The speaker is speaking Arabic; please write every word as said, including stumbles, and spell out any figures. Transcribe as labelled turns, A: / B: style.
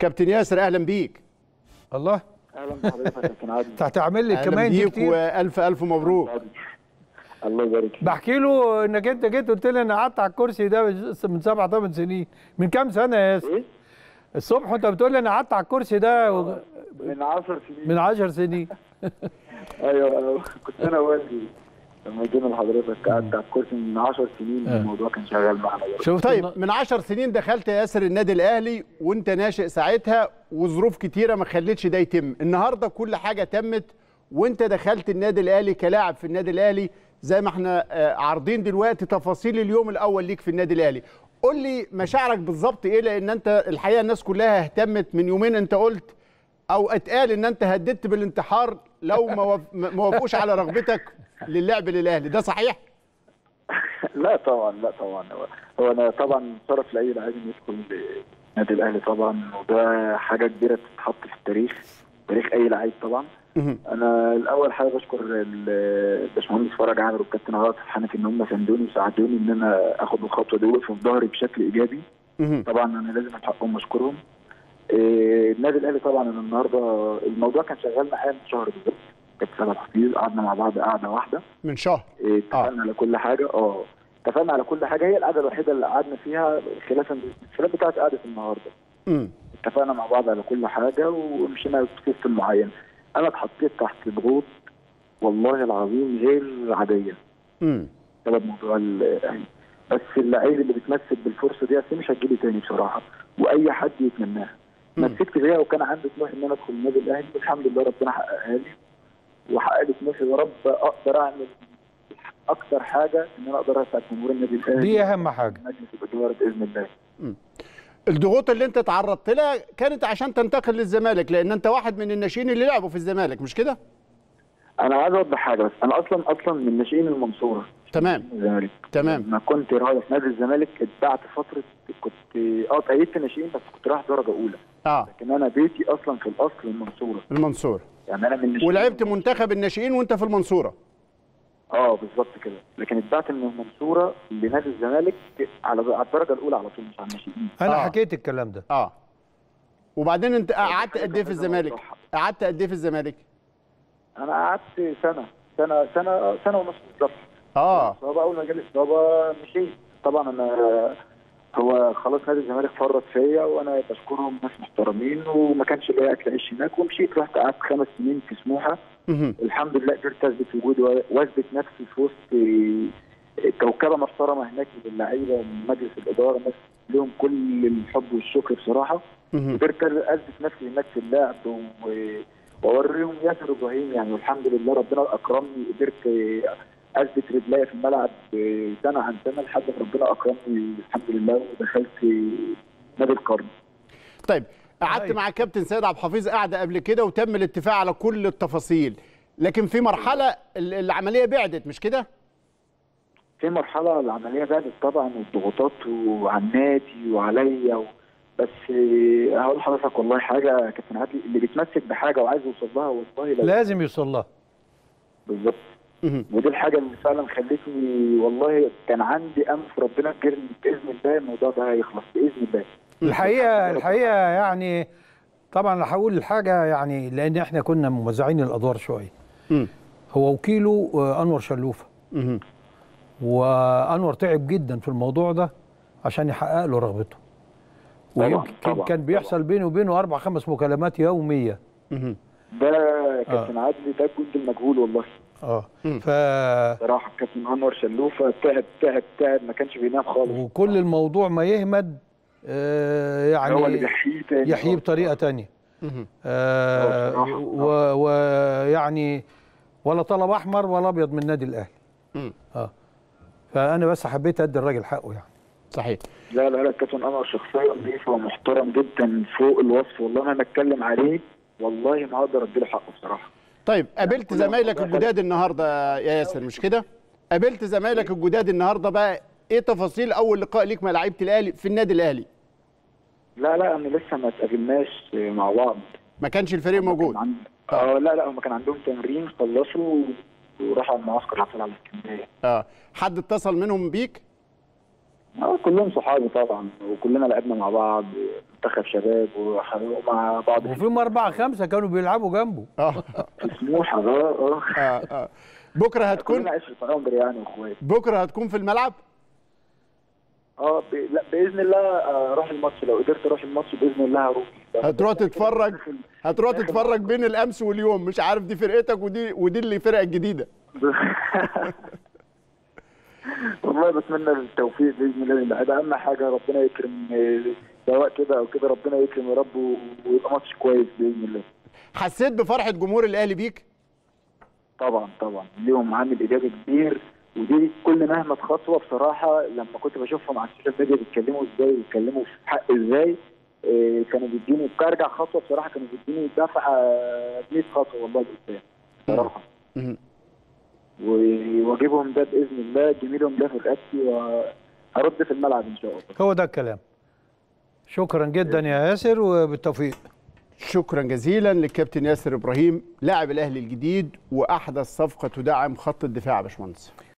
A: كابتن ياسر اهلا بيك.
B: الله
C: اهلا بحضرتك يا كابتن عادل.
B: انت هتعمل لي كمان
A: دي
B: كتير
A: والف الف مبروك.
C: الله يبارك فيك.
B: بحكي له انك انت جيت قلت لي انا قعدت على الكرسي ده من سبع ثمان سنين. من كام سنه يا ياسر؟
C: ايه؟
B: الصبح وانت بتقول لي انا قعدت على الكرسي ده و...
C: من عشر سنين.
B: من عشر سنين.
C: ايوه كنت انا والدي لما جينا لحضرتك قعدت على الكرسي من عشر سنين.
B: آه.
C: الموضوع كان شغال معانا.
B: شفت
A: طيب
B: الن-
A: من عشر سنين دخلت يا ياسر النادي الاهلي وانت ناشئ ساعتها وظروف كتيره ما خلتش ده يتم. النهارده كل حاجه تمت وانت دخلت النادي الاهلي كلاعب في النادي الاهلي زي ما احنا آه، عارضين دلوقتي تفاصيل اليوم الاول ليك في النادي الاهلي. قول لي مشاعرك بالظبط ايه، لان انت الحقيقه الناس كلها اهتمت من يومين. انت قلت او اتقال ان انت هددت بالانتحار لو ما وف- ما وافقوش على رغبتك للعب للاهلي، ده صحيح؟
C: لا طبعا لا طبعا هو, هو انا طبعا شرف لاي لاعب يدخل النادي الاهلي طبعا، وده حاجه كبيره تتحط في التاريخ، تاريخ اي لعيب طبعا. انا الاول حابب اشكر الباشمهندس فرج عامر والكابتن عاطف حنفي ان هم ساندوني وساعدوني ان انا اخد الخطوه دي وقفوا في ظهري بشكل ايجابي. طبعا انا لازم حقهم اشكرهم. إيه، النادي الاهلي طبعا انا النهارده الموضوع كان شغال معايا من شهر بالظبط. كابتن سيد حفيظ قعدنا مع بعض قعده واحده
A: من شهر.
C: إيه، اتفقنا آه. على كل حاجه. اه اتفقنا على كل حاجه. هي القعده الوحيده اللي قعدنا فيها خلافا الخلاف بتاعت قعده النهارده.
A: امم
C: اتفقنا مع بعض على كل حاجه ومشينا في سيستم معين. انا اتحطيت تحت ضغوط والله العظيم غير عاديه.
A: امم
C: بسبب موضوع الاهلي. بس اللعيب اللي بيتمسك بالفرصه دي اصل مش هتجيلي تاني بصراحه، واي حد يتمناها. مسكت فيها وكان عندي طموح ان انا ادخل النادي الاهلي والحمد لله ربنا حققها لي وحقق لي طموحي. يا رب اقدر اعمل اكتر حاجه ان انا اقدر اسعد جمهور النادي الاهلي.
B: دي اهم حاجه.
C: مجلس الاداره باذن الله.
A: الضغوط اللي انت تعرضت لها كانت عشان تنتقل للزمالك، لان انت واحد من الناشئين اللي لعبوا في الزمالك، مش كده؟
C: انا عايز اوضح حاجه بس، انا اصلا اصلا من ناشئين المنصوره.
A: تمام
C: الزمالك.
A: تمام.
C: لما كنت رايح نادي الزمالك اتبعت فتره، كنت اه اتأيدت ناشئين بس كنت رايح درجه اولى.
A: اه
C: لكن انا بيتي اصلا في الاصل المنصوره.
A: المنصورة.
C: يعني انا من الناشئين.
A: ولعبت منتخب الناشئين وانت في المنصورة.
C: اه بالظبط كده. لكن اتبعت من المنصوره لنادي الزمالك على على الدرجه الاولى على طول مش على الناشئين.
B: انا
A: آه.
B: حكيت الكلام ده.
A: اه وبعدين انت قعدت قد ايه في الزمالك؟ قعدت قد ايه في الزمالك؟
C: انا قعدت سنه سنه سنه سنه ونص بالظبط.
A: اه
C: الاصابه اول ما جالي الاصابه مشيت. طبعا انا هو خلاص نادي الزمالك فرط فيا وانا بشكرهم ناس محترمين وما كانش ليا اكل عيش هناك ومشيت. رحت قعدت خمس سنين في سموحه. الحمد لله قدرت اثبت وجودي واثبت نفسي في وسط كوكبه محترمه هناك من اللعيبه ومن مجلس الاداره، ناس لهم كل الحب والشكر بصراحه. قدرت اثبت نفسي هناك في اللعب واوريهم ياسر ابراهيم يعني، والحمد لله ربنا اكرمني. قدرت اثبت رجليا في الملعب سنه عن سنه لحد ما ربنا اكرمني الحمد لله ودخلت نادي القرن.
A: طيب قعدت مع كابتن سيد عبد الحفيظ قعده قبل كده وتم الاتفاق على كل التفاصيل، لكن في مرحله العمليه بعدت مش كده؟
C: في مرحله العمليه بعدت طبعا والضغوطات وعلى النادي وعليا و... بس هقول لحضرتك والله حاجه كابتن عادل، اللي بيتمسك بحاجه وعايز يوصل لها والله
B: لازم يوصل لها.
C: بالظبط. ودي الحاجه اللي فعلا خلتني والله كان عندي امل في ربنا كرم باذن الله الموضوع ده هيخلص باذن الله.
B: الحقيقه الحقيقه يعني طبعا انا هقول الحاجه يعني لان احنا كنا موزعين الادوار شويه. هو وكيله انور شلوفه. وانور تعب جدا في الموضوع ده عشان يحقق له رغبته. ويمكن كان بيحصل بينه وبينه اربع خمس مكالمات يوميه.
C: ده كابتن آه. عدلي ده جند المجهول والله.
B: اه ف
C: صراحه كابتن انور شلوفه تعب تعب تعب ما كانش بينام خالص.
B: وكل الموضوع ما يهمد آه يعني
C: هو اللي بيحييه تاني
B: يحييه بطريقه ثانيه. آه ويعني ولا طلب احمر ولا ابيض من النادي الاهلي. اه فانا بس حبيت ادي الراجل حقه يعني.
A: صحيح.
C: لا لا لا كابتن انور شخصيه نظيفه ومحترم جدا فوق الوصف والله. انا اتكلم عليه والله ما اقدر اديله حقه بصراحه.
A: طيب قابلت زمايلك الجداد النهارده يا ياسر مش كده؟ قابلت زمايلك الجداد النهارده بقى ايه تفاصيل اول لقاء ليك مع لعيبه الاهلي في النادي الاهلي؟
C: لا لا انا لسه ما اتقابلناش مع بعض.
A: ما كانش الفريق موجود؟
C: عند... اه لا لا هم كان عندهم تمرين خلصوا وراحوا على المعسكر على طول على اسكندريه.
A: اه حد اتصل منهم بيك؟
C: آه، كلهم صحابي طبعا، وكلنا لعبنا مع بعض منتخب شباب وح- ومع بعض
B: وفيهم أربعة خمسة كانوا بيلعبوا جنبه.
A: اه
C: في سموحه. اه اه
A: اه اه بكره هتكون
C: كلنا عشرة عمر يعني واخوات.
A: بكره هتكون في الملعب.
C: اه ب... لا باذن الله آه، اروح الماتش، لو قدرت اروح الماتش باذن الله هروح.
A: هتروح تتفرج
C: داخل-
A: هتروح
C: داخل-
A: تتفرج بين الامس واليوم، مش عارف دي فرقتك ودي ودي اللي فرقه جديده.
C: والله بتمنى التوفيق باذن الله لله، اهم حاجه ربنا يكرم، آه، سواء كده او كده ربنا يكرم يا رب، و- ويبقى ماتش كويس باذن الله.
A: حسيت بفرحه جمهور الاهلي بيك؟
C: طبعا طبعا ليهم عامل ايجابي كبير، ودي كل مهما خطوه بصراحه لما كنت بشوفهم على السوشيال ميديا بيتكلموا ازاي ويتكلموا في حق ازاي، إيه كانوا بيديني برجع خطوه بصراحه، كانوا بيديني دفعه مية خطوه والله لقدام بصراحه.
A: مم.
C: وواجبهم ده باذن الله، جميلهم ده في رقبتي، وهرد في الملعب ان شاء الله.
B: هو ده الكلام. شكرا جدا يا ياسر وبالتوفيق.
A: شكرا جزيلا للكابتن ياسر ابراهيم لاعب الاهلي الجديد واحدث صفقه تدعم خط الدفاع يا باشمهندس.